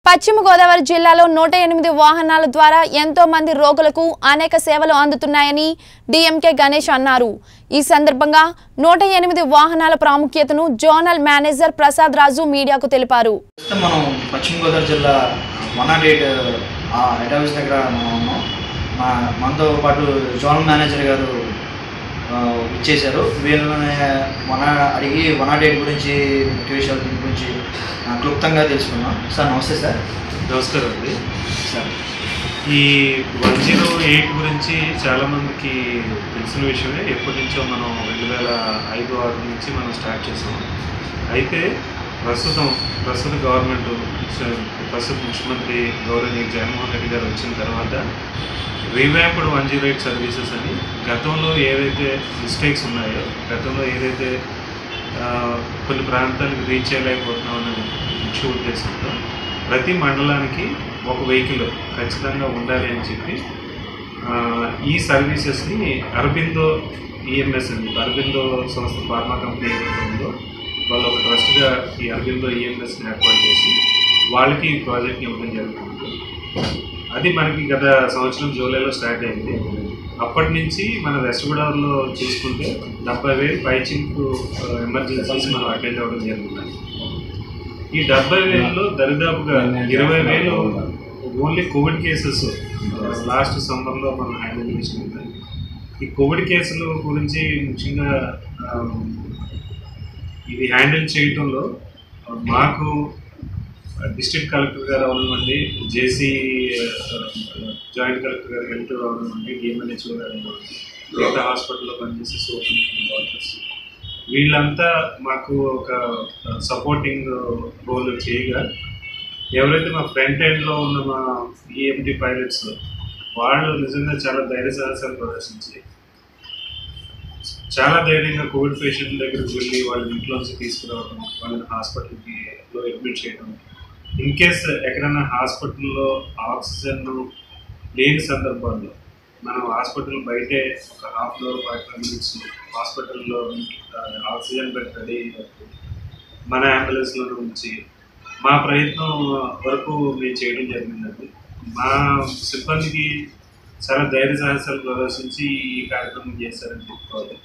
పశ్చిమ గోదావరి జిల్లాలో 108 వాహనాల ద్వారా ఎంతో మంది రోగులకు అనేక సేవలు అందుతున్నాయని డిఎంకే గణేష్ అన్నారు. ఈ సందర్భంగా 108 వాహనాల ప్రాముఖ్యతను జోనల్ మేనేజర్ ప్రసాద్ రాజు మీడియాకు తెలిపారు. మనం పశ్చిమ గోదావరి జిల్లా 108 హెడ్ ఆఫీస్ దగ్గర ఉన్నాం. మనతో పాటు జోనల్ మేనేజర్ గారు ఇచ్చేశారు. వీళ్ళని అడిగి 108 గురించి ముఖ్య విషయాల గురించి క్లుప్తంగా తెలుసుకున్నాం. సార్ నమస్తే. సార్ నమస్కారం అండి. సార్ ఈ 108 గురించి చాలామందికి తెలిసిన విషయమే. ఎప్పటి నుంచో మనం 2005-6 నుంచి మనం స్టార్ట్ చేసాం. అయితే ప్రస్తుత గవర్నమెంట్ ప్రస్తుత ముఖ్యమంత్రి గౌరవనీయ జగన్మోహన్ రెడ్డి గారు వచ్చిన తర్వాత రీవ్యాంప్డ్ 108 సర్వీసెస్ అని గతంలో ఏదైతే మిస్టేక్స్ ఉన్నాయో, గతంలో ఏదైతే కొన్ని ప్రాంతాలకు రీచ్ చేయలేకపోతున్నాం అనే ముఖ్య ఉద్దేశంతో ప్రతి మండలానికి ఒక వెహికల్ ఖచ్చితంగా ఉండాలి అని చెప్పి ఈ సర్వీసెస్ని అరబిందో ఈఎంఎస్ అని అరబిందో సంస్థ ఫార్మా కంపెనీ ఏదైతే ఉందో వాళ్ళు ఒక ట్రస్ట్గా ఈ అరబిందో ఈఎంఎస్ని ఏర్పాటు చేసి వాళ్ళకి ఈ ప్రాజెక్ట్ని ఇవ్వడం జరుగుతుంది. అది మనకి గత సంవత్సరం జూలైలో స్టార్ట్ అయింది. అప్పటి నుంచి మన వెస్ట్ గోదావరిలో చూసుకుంటే 70,000 పైచిలకు ఎమర్జెన్సీస్ మనం అటెండ్ అవ్వడం జరుగుతుంది. ఈ 70,000లో దరిదాపుగా 20,000 ఓన్లీ కోవిడ్ కేసెస్ లాస్ట్ సమ్మర్లో మనం హ్యాండిల్ చేసుకుంటాం. ఈ కోవిడ్ కేసుల గురించి ముఖ్యంగా ఇది హ్యాండిల్ చేయడంలో మాకు డిస్ట్రిక్ట్ కలెక్టర్ గారు అవనివ్వండి, జేసీ జాయింట్ కలెక్టర్ గారు హెల్త్ అవనివ్వండి, డిఎంఎన్హెచ్ఓ గారు అవనివ్వండి, మిగతా హాస్పిటల్లో పనిచేసే సూపర్ డాక్టర్స్ వీళ్ళంతా మాకు ఒక సపోర్టింగ్ రోల్ చేయగా, ఎవరైతే మా ఫ్రంట్ ఎండ్లో ఉన్న మా ఈఎంటీ పైలట్స్ వాళ్ళు నిజంగా చాలా ధైర్య సాహసాలు ప్రదర్శించి చాలా ధైర్యంగా కోవిడ్ పేషెంట్ దగ్గరికి వెళ్ళి వాళ్ళ ఇంట్లోంచి తీసుకురావడం, వాళ్ళని హాస్పిటల్కి అడ్మిట్ చేయడం, ఇన్ కేస్ ఎక్కడైనా హాస్పిటల్లో ఆక్సిజన్ లేని సందర్భాల్లో మనం హాస్పిటల్ బయటే ఒక హాఫ్ అన్ అవర్ 45 minutes హాస్పిటల్లో ఆక్సిజన్ బెడ్ రెడీ మన అంబులెన్స్లో ఉంచి మా ప్రయత్నం వరకు మేము చేయడం జరిగిందండి. మా సిబ్బందికి చాలా ధైర్య సాహసాలు ప్రదర్శించి ఈ కార్యక్రమం చేశారని చెప్పుకోవాలి.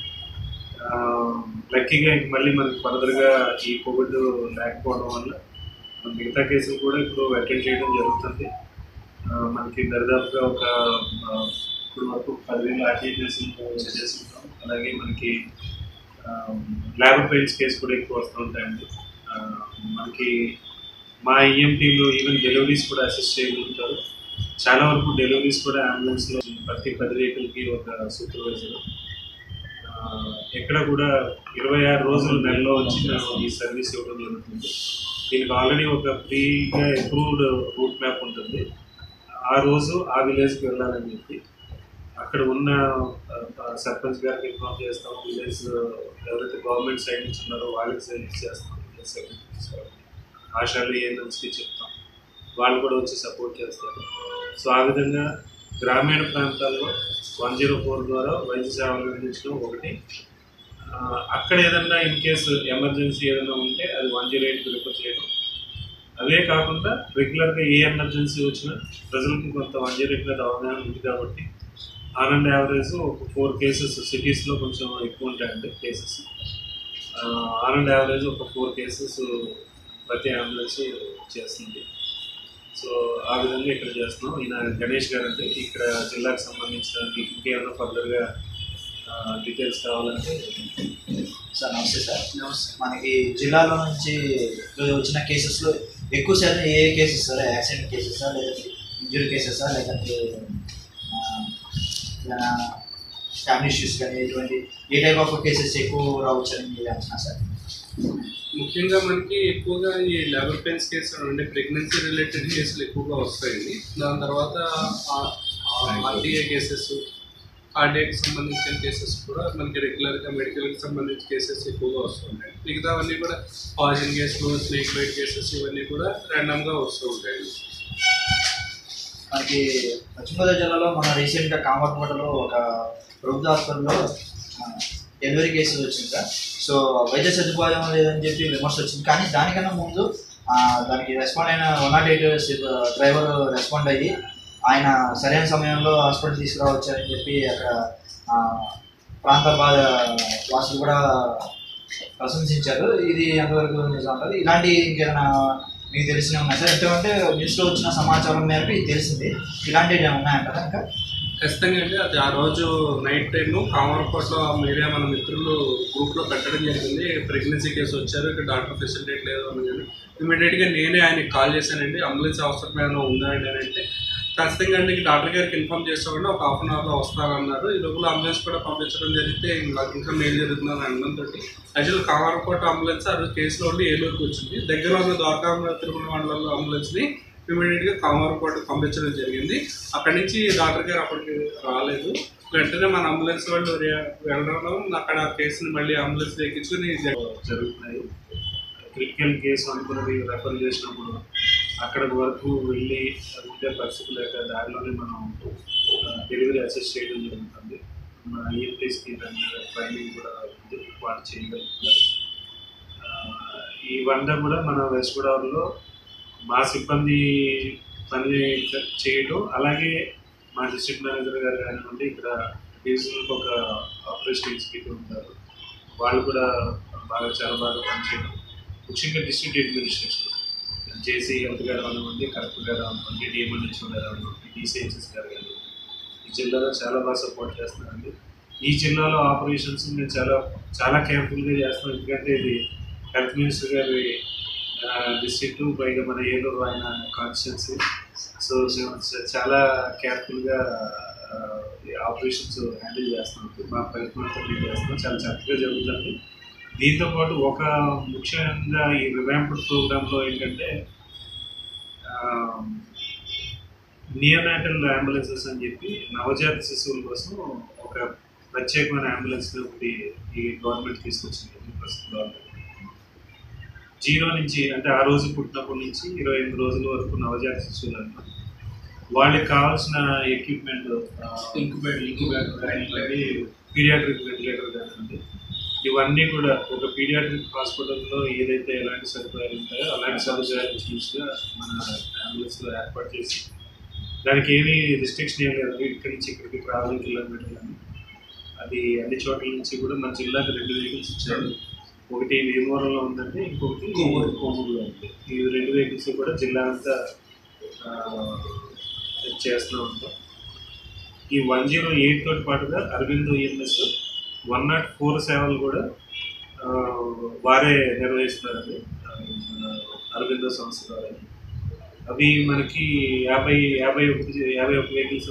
లక్కీగా మళ్ళీ మనకి ఫర్దర్గా ఈ కోవిడ్ లేకపోవడం వల్ల మిగతా కేసులు కూడా ఇప్పుడు అటెండ్ చేయడం జరుగుతుంది. మనకి దరిదాపుగా ఒక ఇప్పుడు వరకు 10,000 ఆర్టీఐ కేసులు చేసుకుంటాం. అలాగే మనకి లేబర్ పెయిన్స్ కేసు కూడా ఎక్కువ వస్తూ ఉంటాయండి. మనకి మా ఈఎంటీలో ఈవెన్ డెలివరీస్ కూడా అసిస్ట్ చేయగలుగుతారు. చాలా వరకు డెలివరీస్ కూడా అంబులెన్స్లో ప్రతి 10 వెహికల్కి ఒక సూపర్వైజర్, ఎక్కడ కూడా 26 రోజులు నెలలో వచ్చి ఈ సర్వీస్ ఇవ్వడం జరుగుతుంది. దీనికి ఆల్రెడీ ఒక ఫ్రీగా అప్రూవ్డ్ రూట్ మ్యాప్ ఉంటుంది. ఆ రోజు ఆ విలేజ్కి వెళ్ళాలని చెప్పి అక్కడ ఉన్న సర్పంచ్ గారికి ఇన్ఫార్మ్ చేస్తాం. విలేజ్ ఎవరైతే గవర్నమెంట్ సైడ్ నుంచి ఉన్నారో వాళ్ళకి సైడ్ చేస్తాం. ఆశాలు ఏఎన్ఎంస్కి చెప్తాం, వాళ్ళు కూడా వచ్చి సపోర్ట్ చేస్తారు. సో ఆ విధంగా గ్రామీణ ప్రాంతాల్లో 104 ద్వారా వైద్య సేవలు అందించడం ఒకటి. అక్కడ ఏదన్నా ఇన్ కేసు ఎమర్జెన్సీ ఏదైనా ఉంటే అది 108 రిఫర్ చేయడం. అదే కాకుండా రెగ్యులర్గా ఏ ఎమర్జెన్సీ వచ్చినా ప్రజలకి కొంత 108 మీద అవగాహన ఉంది కాబట్టి ఆన్ అండ్ యావరేజ్ ఒక 4 కేసెస్ సిటీస్లో కొంచెం ఎక్కువ ఉంటాయండి కేసెస్. ఆన్ అండ్ యావరేజ్ ఒక 4 కేసెస్ ప్రతి అంబులెన్స్ చేస్తుంది. సో ఆ విధంగా ఇక్కడ చేస్తున్నాం. ఈయన గణేష్ గారు అంటే ఇక్కడ జిల్లాకు సంబంధించిన ఇంకేమైనా ఫర్దర్గా డీటెయిల్స్ కావాలంటే. సార్ నమస్తే. సార్ నమస్తే. మనకి జిల్లాలో నుంచి వచ్చిన కేసెస్లో ఎక్కువ శాతం ఏ కేసెస్ సార్? యాక్సిడెంట్ కేసెసా, లేదంటే ఇంజురీ కేసెసా, లేదంటే ఫ్యామిలీ ఇష్యూస్ కానీ ఎటువంటి ఏ టైప్ ఆఫ్ కేసెస్ ఎక్కువ రావచ్చని మీరు అంటున్నా సార్? ముఖ్యంగా మనకి ఎక్కువగా ఈ లేబర్ పెయిన్స్ కేసులు అంటే ప్రెగ్నెన్సీ రిలేటెడ్ కేసులు ఎక్కువగా వస్తాయండి. దాని తర్వాత ఆర్టీఐ కేసెస్, కార్డియాకి సంబంధించిన కేసెస్ కూడా మనకి రెగ్యులర్గా మెడికల్కి సంబంధించిన కేసెస్ ఎక్కువగా వస్తుంటాయి. మిగతావన్నీ కూడా పాయిజన్ కేసులు, స్నేక్ బైట్ కేసెస్ ఇవన్నీ కూడా ర్యాండమ్గా వస్తూ ఉంటాయండి. మనకి పశ్చిమ గోదావరి జిల్లాలో మన రీసెంట్గా కామర్పేటలో ఒక ప్రభుత్వ హాస్పిటల్లో డెలివరీ కేసు వచ్చింది సార్. సో వైద్య సదుపాయం లేదని చెప్పి విమర్శ వచ్చింది. కానీ దానికన్నా ముందు దానికి రెస్పాండ్ అయిన 108 డ్రైవర్ రెస్పాండ్ అయ్యి ఆయన సరైన సమయంలో హాస్పిటల్ తీసుకురావచ్చారని చెప్పి అక్కడ ప్రాంత వాసులు కూడా ప్రశంసించారు. ఇది ఎంతవరకు నిజం అంటారు? ఇలాంటి ఇంకేమైనా మీకు తెలిసినవి ఉన్నాయి సార్? ఎందుకంటే న్యూస్లో వచ్చిన సమాచారం మేరకు ఇది తెలిసింది. ఇలాంటివి ఉన్నాయంటారా? ఇంకా ఖచ్చితంగా అండి. అది ఆ రోజు నైట్ టైము కామరకోటలో మీడియా మన మిత్రులు గ్రూప్లో పెట్టడం జరిగింది. ప్రెగ్నెన్సీ కేసు వచ్చారు, ఇక్కడ డాక్టర్ ఫెసిలిటేట్ లేదు అని. కానీ ఇమీడియట్గా నేనే ఆయనకి కాల్ చేశానండి. అంబులెన్స్ అవసరం ఏమైనా ఉందా అండి అని అంటే ఖచ్చితంగా అండి డాక్టర్ గారికి ఇన్ఫామ్ చేస్తామండి, ఒక హాఫ్ అన్ అవర్లో వస్తారన్నారు. ఈ లోపల అంబులెన్స్ కూడా పంపించడం జరిగితే ఇంకా మెయిల్ జరుగుతుందని అనడంతో యాక్చువల్ కామరకోట అంబులెన్స్ ఆ రోజు కేసులో ఉండి ఏలూరుకి వచ్చింది. దగ్గర ఉన్న ద్వారకా తిరుమల మండలంలో అంబులెన్స్ని ఇమీడియట్గా కామరకోట పంపించడం జరిగింది. అక్కడి నుంచి డాక్టర్ గారు అప్పటికి రాలేదు. వెంటనే మన అంబులెన్స్ వాళ్ళు వెళ్ళడం అక్కడ కేసుని మళ్ళీ అంబులెన్స్ ఎక్కించుకుని జరుగుతున్నాయి. క్రిటికల్ కేసు అనుకున్నది రెఫర్ చేసినప్పుడు అక్కడి వరకు వెళ్ళి ఉండే పరిస్థితి లేక దారిలోనే మనం డెలివరీ అసెస్ చేయడం జరుగుతుంది. మన ఈఎంటీస్కి ట్రైనింగ్ కూడా వాళ్ళు చేయగలుగుతున్నారు. ఇవంతా కూడా మన వెస్ట్ గోదావరిలో మా సిబ్బంది పని చేయడం, అలాగే మా డిస్ట్రిక్ట్ మేనేజర్ గారు కానివ్వండి, ఇక్కడ డివిజన్కి ఒక ఆపరేషన్ ఎగ్జిక్యూటివ్ ఉంటారు, వాళ్ళు కూడా చాలా బాగా పనిచేయడం. ముఖ్యంగా డిస్ట్రిక్ట్ అడ్మినిస్ట్రేషన్ జేసీ హెల్త్ గారు కానివ్వండి, కలెక్టర్ గారు కానివ్వండి, డిఎంఎన్హెచ్ఓ గారు కానివ్వండి, డిసిహెచ్ఎస్ గారు కానివ్వండి, ఈ జిల్లాలో చాలా బాగా సపోర్ట్ చేస్తున్నారండి. ఈ జిల్లాలో ఆపరేషన్స్ మేము చాలా కేర్ఫుల్గా చేస్తాం. ఎందుకంటే ఇది హెల్త్ మినిస్టర్ గారి డిస్ట్రిక్ట్, పైగా మన ఏలూరు ఆయన కాన్స్టిట్యున్సీ. సో చాలా కేర్ఫుల్గా ఆపరేషన్స్ హ్యాండిల్ చేస్తాం. మా ప్రయత్నంతో చేస్తాం, చాలా చక్కగా జరుగుతుంది. దీంతోపాటు ఒక ముఖ్యంగా ఈ రివాంప్డ్ ప్రోగ్రాంలో ఏంటంటే నియోనాటల్ అంబులెన్సెస్ అని చెప్పి నవజాత శిశువుల కోసం ఒక ప్రత్యేకమైన అంబులెన్స్ ఒకటి ఈ గవర్నమెంట్ తీసుకొచ్చింది. ప్రస్తుతం 0 నుంచి అంటే ఆ రోజు పుట్టినప్పటి నుంచి 28 రోజుల వరకు నవజాత శిశువులు అన్నమాట. వాళ్ళకి కావాల్సిన ఎక్విప్మెంట్ ఇంక్యుబేటర్ కానివ్వండి, పీడియాట్రిక్ వెంటిలేటర్ కానివ్వండి, ఇవన్నీ కూడా ఒక పీడియాట్రిక్ హాస్పిటల్లో ఏదైతే ఎలాంటి సదుపాయాలు ఉంటాయో అలాంటి సదుపాయాలు చూసిగా మన అంబులెన్స్లో ఏర్పాటు చేసి, దానికి ఏమీ రిస్ట్రిక్షన్ ఏం లేదు. ఇక్కడి నుంచి ఇక్కడికి ట్రావెలింగ్ కిలోమీటర్లు అని అది అన్ని చోట్ల నుంచి కూడా మన జిల్లాకి 2 వెహికల్స్ ఇచ్చారు. ఒకటి వేమూరులో ఉందండి, ఇంకొకటి కోమూరులో ఉంది. ఈ 2 వెహికల్స్ కూడా జిల్లా అంతా చేస్తూ ఉంటాం. ఈ 108 తోటి పాటుగా అరవిందో ఈఎంఎస్ 104 సేవలు కూడా వారే నిర్వహిస్తున్నారండి, అరవిందో సంస్థ ద్వారా. అవి మనకి 51 వెహికల్స్,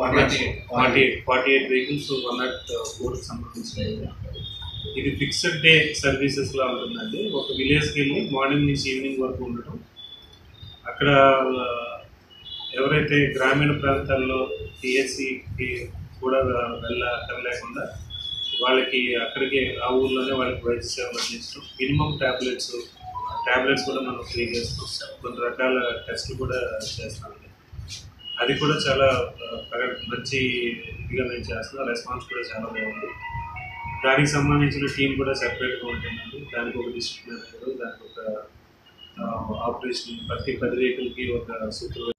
48 వెహికల్స్ 104కి సంబంధించినవి. ఇది ఫిక్స్డ్ డే సర్వీసెస్లా ఉంటుందండి. ఒక విలేజ్కి వెళ్ళి మార్నింగ్ నుంచి ఈవినింగ్ వరకు ఉండటం. అక్కడ ఎవరైతే గ్రామీణ ప్రాంతాల్లో పిహెచ్సికి కూడా వెళ్ళలేకుండా వాళ్ళకి అక్కడికి ఆ ఊర్లోనే వాళ్ళకి వైద్య సేవలు అందించడం. మినిమం ట్యాబ్లెట్స్ కూడా మనం ఫ్రీ చేస్తాం. కొన్ని రకాల టెస్టులు కూడా చేస్తామండి. అది కూడా చాలా మంచి ఇదిగా మేము చేస్తున్నాం. రెస్పాన్స్ కూడా చాలా బాగుంది. దానికి సంబంధించిన టీం కూడా సెపరేట్గా ఉంటుందండి. దానికి ఒక డిస్ట్రిక్ట్ మేనేజర్, దానికి ఒక ఆపరేషన్, ప్రతి 10 వెహికల్కి ఒక సూపర్వైజర్.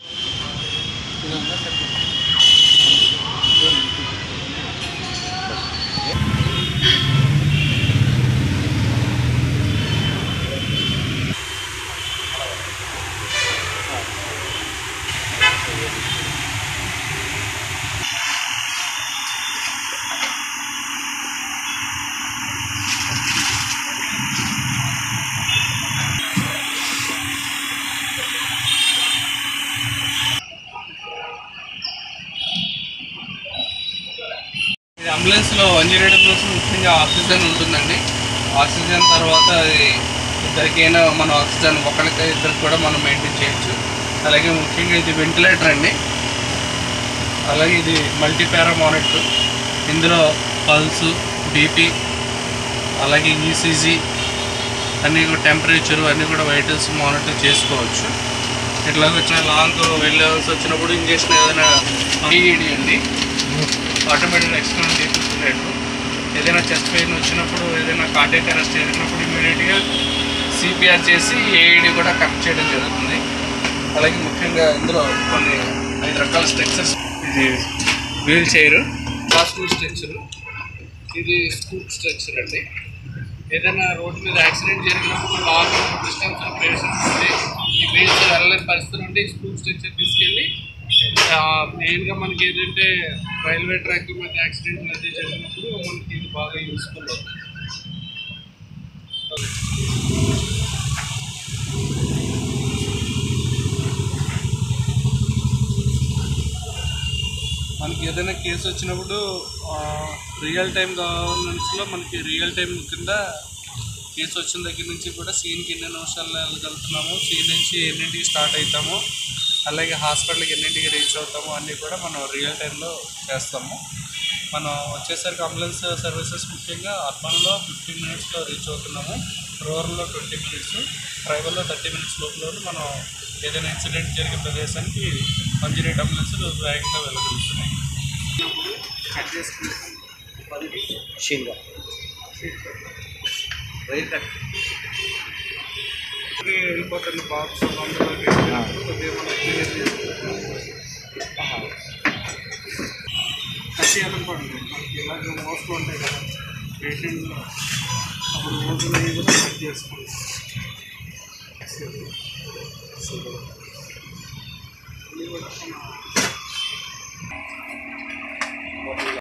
అంబులెన్స్లో 108 అంబులెన్స్ ముఖ్యంగా ఆక్సిజన్ ఉంటుందండి. ఆక్సిజన్ తర్వాత ఇద్దరికైనా మన ఆక్సిజన్ ఒకరికి ఇద్దరికి కూడా మనం మెయింటైన్ చేయొచ్చు. అలాగే ముఖ్యంగా ఇది వెంటిలేటర్ అండి. అలాగే ఇది మల్టీపారా మానిటర్. ఇందులో పల్సు, బీపీ, అలాగే ఈసీజీ అన్నీ కూడా, టెంపరేచరు అన్నీ కూడా వైటల్స్ మానిటర్ చేసుకోవచ్చు. ఇట్లా వచ్చిన లాంగ్ వెళ్ళాల్సి వచ్చినప్పుడు ఇంజక్షన్ ఏదైనా ఈఈడి అండి, ఆటోమేటిక్ ఎక్స్టర్నల్ డీఫిబ్రిలేటర్. ఏదైనా చెస్ట్ పెయిన్ వచ్చినప్పుడు, ఏదైనా కార్డియాక్ అరెస్ట్ జరిగినప్పుడు ఇమీడియట్గా సిపిఆర్ చేసి ఏఈడి కూడా కనెక్ట్ చేయడం జరుగుతుంది. అలాగే ముఖ్యంగా ఇందులో కొన్ని 5 రకాల స్ట్రక్చర్స్. ఇది వీల్ చైర్, పాజిటివ్ స్ట్రక్చర్, ఇది స్కూప్ స్ట్రక్చర్ అండి. ఏదైనా రోడ్డు మీద యాక్సిడెంట్ జరిగినప్పుడు లాంగ్ డిస్టెన్స్ పేషెంట్స్ ఉంటే ఈ వీల్ చైర్ వెళ్ళలేని పరిస్థితి నుండి స్కూప్ స్ట్రక్చర్ తీసుకెళ్ళి మెయిన్గా మనకి ఏంటంటే రైల్వే ట్రాక్ మీద యాక్సిడెంట్ అది జరిగినప్పుడు మనకి ఇది బాగా యూస్ఫుల్ అవుతుంది. మనకి ఏదైనా కేసు వచ్చినప్పుడు రియల్ టైం గవర్నెన్స్లో మనకి రియల్ టైం కింద కేసు వచ్చిన దగ్గర నుంచి కూడా సీన్కి ఎన్ని నిమిషాల్లో వెళ్ళగలుగుతున్నాము, సీన్ నుంచి ఎన్నింటికి స్టార్ట్ అవుతాము, అలాగే హాస్పిటల్కి ఎన్నింటికి రీచ్ అవుతాము అన్నీ కూడా మనం రియల్ టైంలో చేస్తాము. మనం వచ్చేసరికి అంబులెన్స్ సర్వీసెస్ ముఖ్యంగా అర్బన్లో 15 మినిట్స్లో రీచ్ అవుతున్నాము, రూరల్లో 20 మినిట్స్, ట్రైబల్లో 30 మినిట్స్ లోపల మనం ఏదైనా ఇన్సిడెంట్ జరిగే ప్రదేశానికి 108 అంబులెన్స్లు వేగంగా వెళ్ళగలుగుతున్నాయి. వెళ్ళిపోతుంది బాక్స్ కట్టి అనుకోండి, మనకి ఇలాగ మోస్తూ ఉంటాయి కదా పేషెంట్లు, అప్పుడు మోసులు కూడా కట్ చేసుకోండి. ఇది కూడా